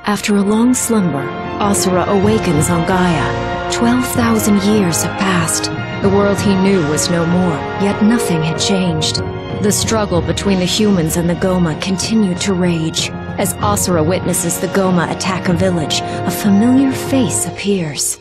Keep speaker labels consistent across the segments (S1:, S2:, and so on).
S1: After a long slumber, Asura awakens on Gaia. 12,000 years have passed. The world he knew was no more, yet nothing had changed. The struggle between the humans and the Goma continued to rage. As Asura witnesses the Goma attack a village, a familiar face appears.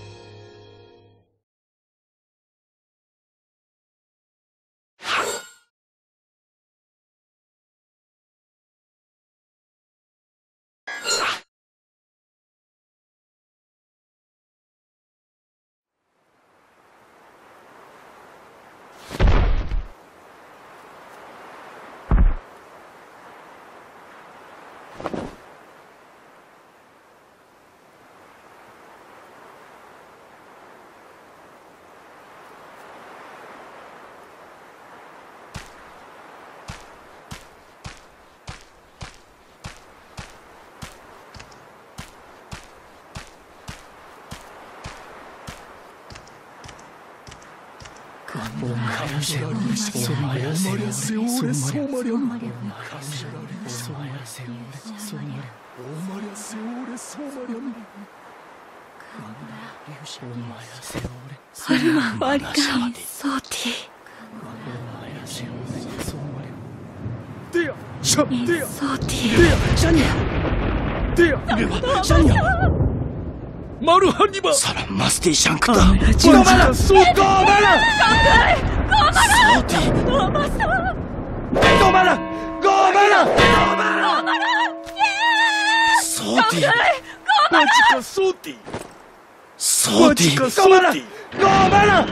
S2: 마루하니바
S3: 사람 마스티 샹크다.
S2: 고마라 고마라 고마라 고마라
S3: 소디
S2: 마지카 소디
S3: 소디
S2: 고마라 고마라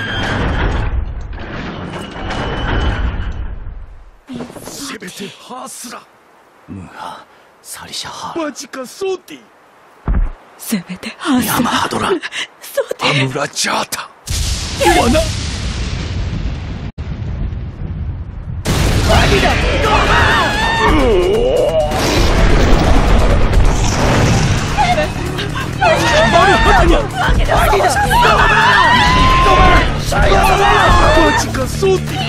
S2: 세베테 하스라
S3: 무하 사리샤하
S2: 마지카 소디
S1: 세베테 하스라
S3: 야마하도라
S1: 소디
S3: 아무라 자타
S2: 와나 마지카 소디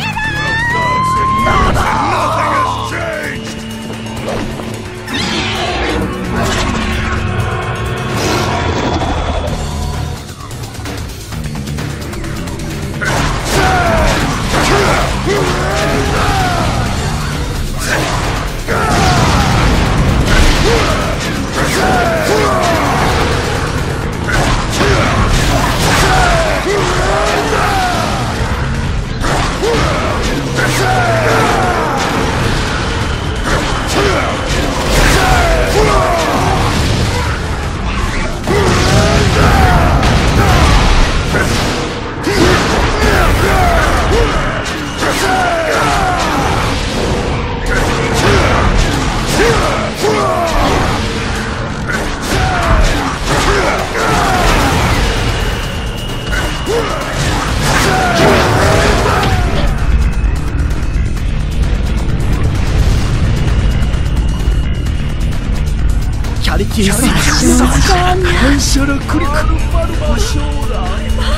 S2: 한샤라 크리카루 마루마쇼라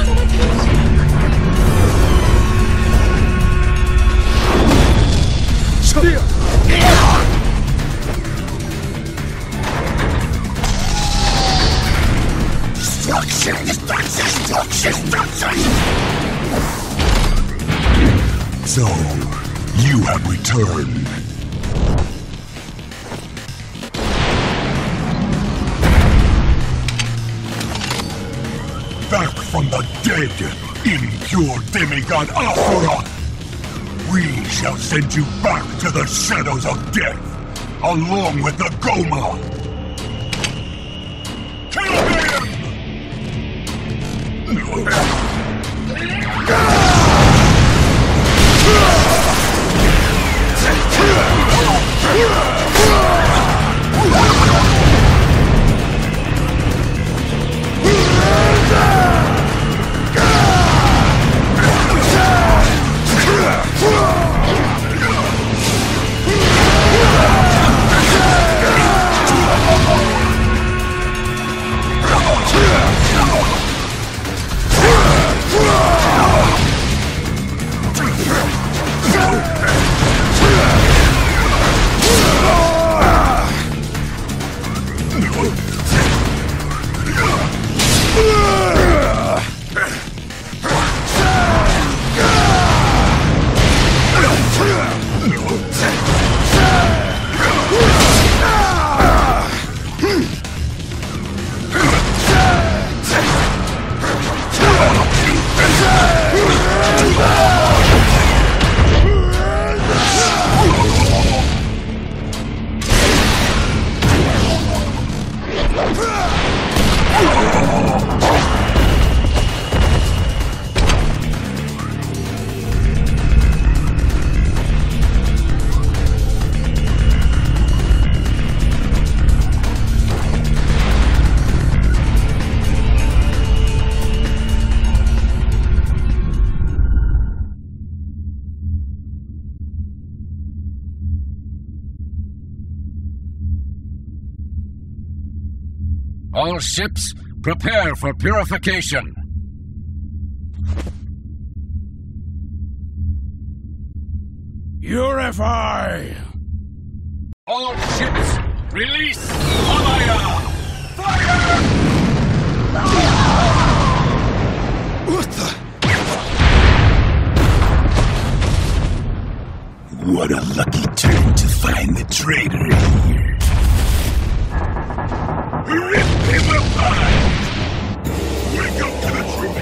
S4: So, you have returned. Back from the dead, impure demigod Asura! We shall send you back to the shadows of death, along with the Goma! Kill him!
S5: All ships, prepare for purification.
S2: Purify!
S5: All ships, release Amaya! Fire!
S3: What the?
S4: What a lucky turn to find the traitor here. Rip him apart! Wake up to the truth!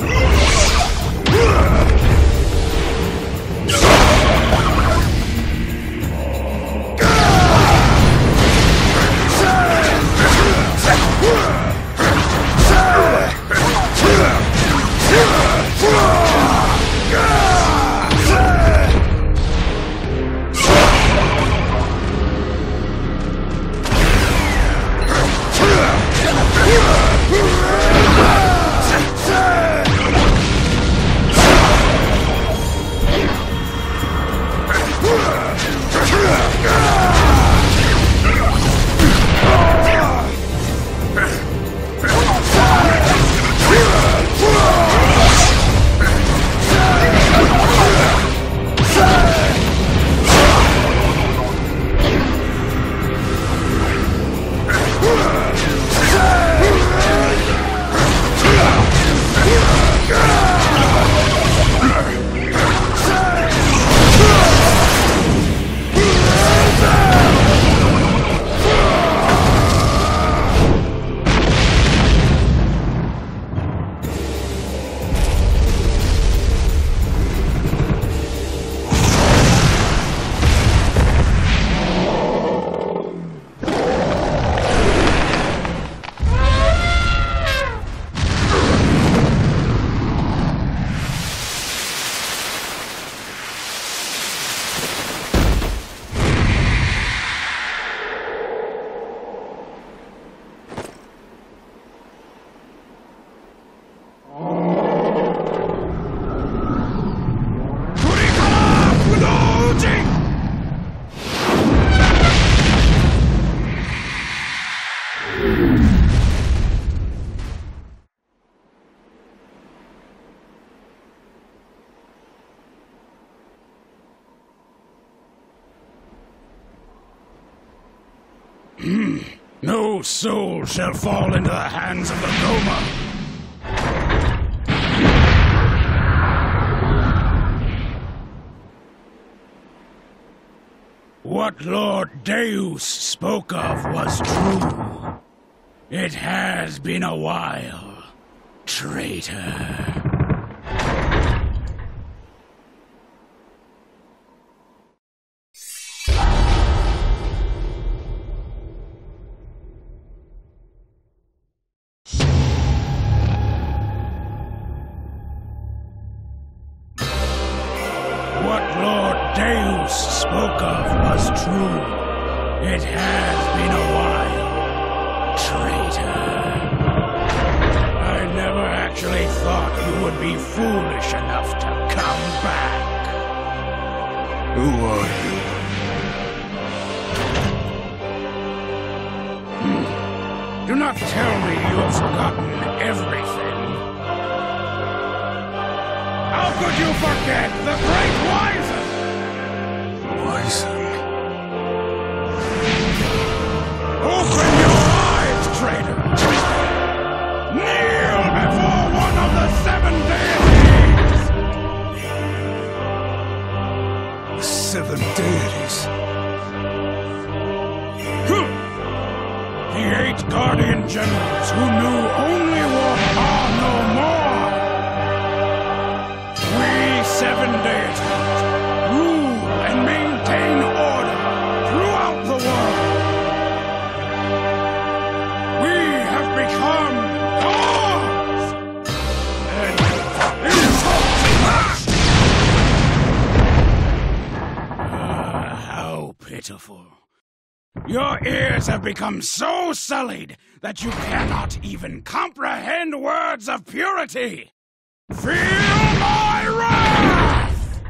S2: No soul shall fall into the hands of the Goma. What Lord Deus spoke of was true. It has been a while, traitor. Spoke of was true. It has been a while, traitor. I never actually thought you would be foolish enough to come back.
S3: Who are you?
S2: Do not tell me you have forgotten everything. How could you forget the Great Wizen? Open your eyes, traitor! Kneel before one of the 7 deities!
S3: The 7 deities?
S2: The 8 Guardian Generals who knew only what are no more! We 7 deities rule and maintain order throughout the world! Become gods! And how pitiful. Your ears have become so sullied that you cannot even comprehend words of purity. Feel my wrath!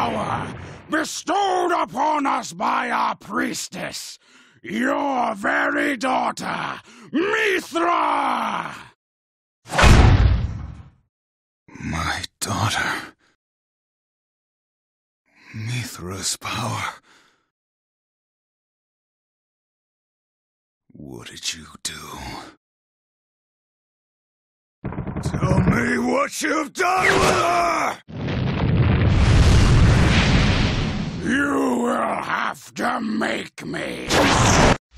S2: power bestowed upon us by our priestess, your very daughter, Mithra!
S3: My daughter. Mithra's power. What did you do? Tell me what you've done with her!
S2: You will have to make me.